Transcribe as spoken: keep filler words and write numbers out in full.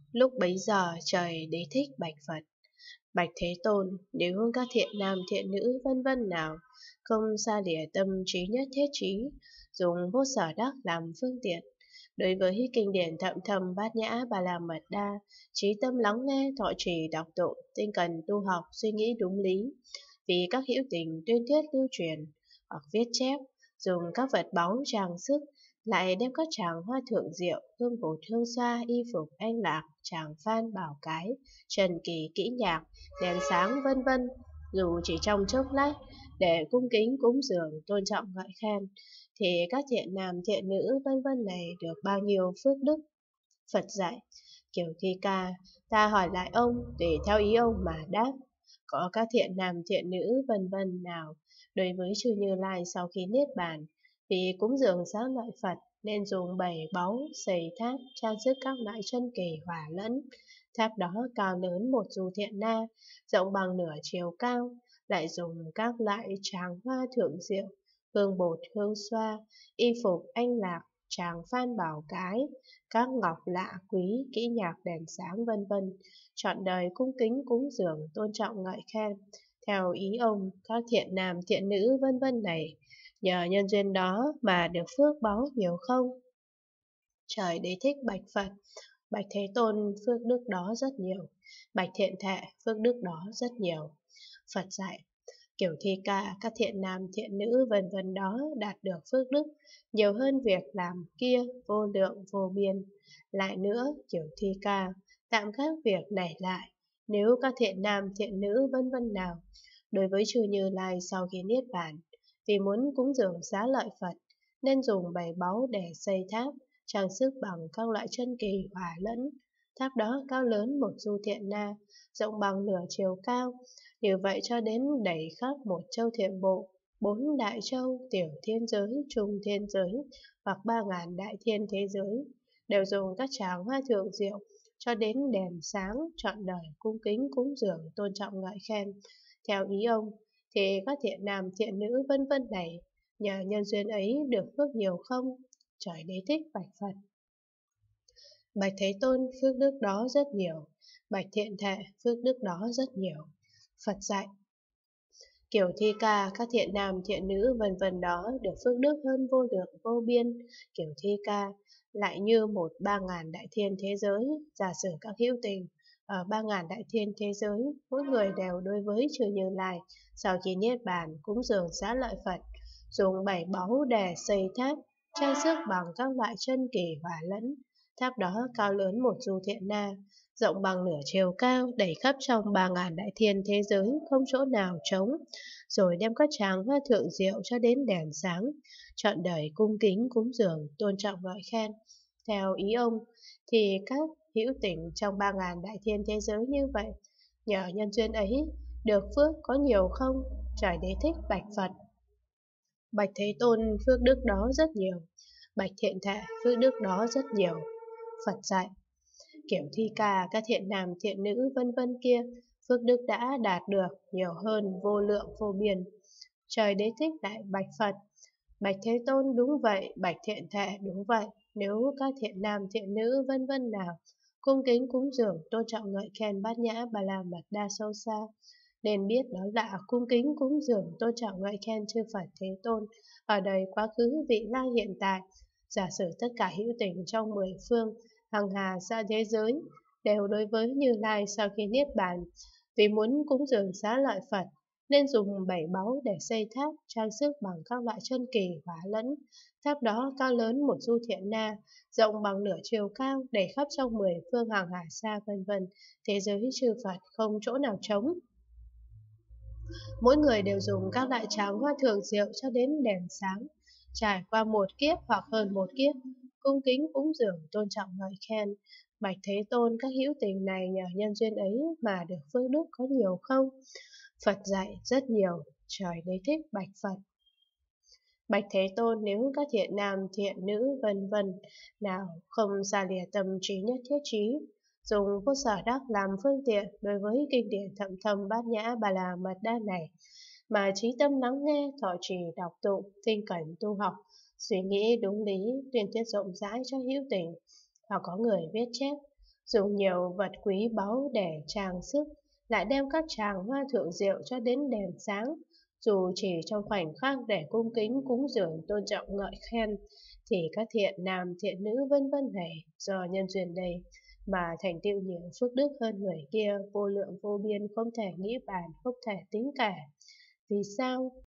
Lúc bấy giờ trời đế thích bạch Phật, bạch Thế Tôn, nếu các thiện nam thiện nữ vân vân nào không xa lìa tâm trí nhất thiết trí, dùng vô sở đắc làm phương tiện, đối với kinh điển thậm thầm bát nhã bà la mật đa, trí tâm lắng nghe thọ trì đọc tụng, tinh cần tu học suy nghĩ đúng lý, vì các hữu tình tuyên thuyết lưu truyền hoặc viết chép, dùng các vật báu trang sức, lại đem các tràng hoa thượng diệu, hương bột hương xoa, y phục anh lạc, tràng phan bảo cái, trần kỳ kỹ nhạc, đèn sáng vân vân, dù chỉ trong chốc lát, để cung kính cúng dường tôn trọng ngợi khen, thì các thiện nam thiện nữ vân vân này được bao nhiêu phước đức. Phật dạy, kiểu thi ca, ta hỏi lại ông, tùy theo ý ông mà đáp. Có các thiện nam thiện nữ vân vân nào, đối với chư Như Lai sau khi niết bàn, vì cúng dường sáng lợi Phật, nên dùng bảy báu, xây tháp, trang sức các loại chân kỳ hòa lẫn. Tháp đó cao lớn một du thiện na, rộng bằng nửa chiều cao, lại dùng các loại tràng hoa thượng diệu, hương bột, hương xoa, y phục anh lạc, tràng phan bảo cái, các ngọc lạ quý, kỹ nhạc đèn sáng vân vân, trọn đời cung kính cúng dường tôn trọng ngợi khen. Theo ý ông, các thiện nam thiện nữ vân vân này, nhờ nhân duyên đó mà được phước báu nhiều không? Trời đế thích bạch Phật, bạch Thế Tôn, phước đức đó rất nhiều. Bạch Thiện Thệ, phước đức đó rất nhiều. Phật dạy, kiểu thi ca, các thiện nam thiện nữ vân vân đó đạt được phước đức nhiều hơn việc làm kia, vô lượng vô biên. Lại nữa, kiểu thi ca, tạm các việc này lại, nếu các thiện nam thiện nữ vân vân nào, đối với chư Như Lai sau khi niết bàn, vì muốn cúng dường xá lợi Phật, nên dùng bảy báu để xây tháp, trang sức bằng các loại chân kỳ hòa lẫn. Tháp đó cao lớn một du thiện na, rộng bằng nửa chiều cao, như vậy cho đến đầy khắp một châu thiện bộ, bốn đại châu, tiểu thiên giới, trung thiên giới, hoặc ba ngàn đại thiên thế giới, đều dùng các tràng hoa thượng diệu, cho đến đèn sáng, trọn đời cung kính cúng dường tôn trọng ngợi khen. Theo ý ông, thì các thiện nam thiện nữ vân vân này, nhờ nhân duyên ấy được phước nhiều không? Trời đế thích bạch Phật. Bạch Thế Tôn, phước đức đó rất nhiều. Bạch Thiện Thệ, phước đức đó rất nhiều. Phật dạy, kiểu thi ca, các thiện nam thiện nữ vân vân đó được phước đức hơn vô lượng vô biên. Kiểu thi ca lại như một ba ngàn đại thiên thế giới, giả sử các hữu tình ở ba ngàn đại thiên thế giới, mỗi người đều đối với chư Như Lai sau khi niết bàn cúng dường xá lợi Phật, dùng bảy báu để xây tháp, trang sức bằng các loại chân kỳ hòa lẫn. Tháp đó cao lớn một du thiện na, rộng bằng nửa chiều cao, đẩy khắp trong ba ngàn đại thiên thế giới, không chỗ nào trống, rồi đem các tràng hoa thượng diệu cho đến đèn sáng, trọn đời cung kính cúng dường tôn trọng ngợi khen. Theo ý ông, thì các hữu tình trong ba ngàn đại thiên thế giới như vậy, nhờ nhân duyên ấy, được phước có nhiều không? Trời đế thích bạch Phật. Bạch Thế Tôn, phước đức đó rất nhiều. Bạch Thiện Thệ, phước đức đó rất nhiều. Phật dạy, kiểu thi ca, các thiện nam thiện nữ vân vân kia, phước đức đã đạt được nhiều hơn vô lượng vô biên. Trời đế thích lại bạch Phật. Bạch Thế Tôn, đúng vậy. Bạch Thiện Thệ, đúng vậy. Nếu các thiện nam thiện nữ vân vân nào cung kính cúng dường tôn trọng ngợi khen bát nhã bà la mật đa sâu xa, nên biết đó là cung kính cúng dường tôn trọng ngợi khen chư Phật Thế Tôn ở đời quá khứ vị lai hiện tại. Giả sử tất cả hữu tình trong mười phương hằng hà xa thế giới đều đối với Như Lai sau khi niết bàn, vì muốn cúng dường xá lợi Phật, nên dùng bảy báu để xây tháp, trang sức bằng các loại chân kỳ hóa lẫn. Tháp đó cao lớn một du thiện na, rộng bằng nửa chiều cao, để khắp trong mười phương hàng hà xa vân vân, thế giới chư Phật không chỗ nào trống. Mỗi người đều dùng các loại tràng hoa thượng diệu cho đến đèn sáng, trải qua một kiếp hoặc hơn một kiếp, cung kính cúng dường tôn trọng ngợi khen. Bạch Thế Tôn, các hữu tình này nhờ nhân duyên ấy mà được phước đức có nhiều không? Phật dạy rất nhiều. Trời đế thích bạch Phật. Bạch Thế Tôn, nếu các thiện nam thiện nữ vân vân nào không xa lìa tâm trí nhất thiết trí, dùng vô sở đắc làm phương tiện đối với kinh điển thậm thâm bát nhã bà la mật đa này, mà trí tâm lắng nghe, thọ trì đọc tụng, tinh cảnh tu học, suy nghĩ đúng lý, tuyên thuyết rộng rãi cho hữu tình, hoặc có người viết chép, dùng nhiều vật quý báu để trang sức, lại đem các tràng hoa thượng diệu cho đến đèn sáng, dù chỉ trong khoảnh khắc để cung kính cúng dường tôn trọng ngợi khen, thì các thiện nam thiện nữ vân vân này do nhân duyên đây mà thành tựu nhiều phước đức hơn người kia, vô lượng vô biên, không thể nghĩ bàn, không thể tính kể. Vì sao?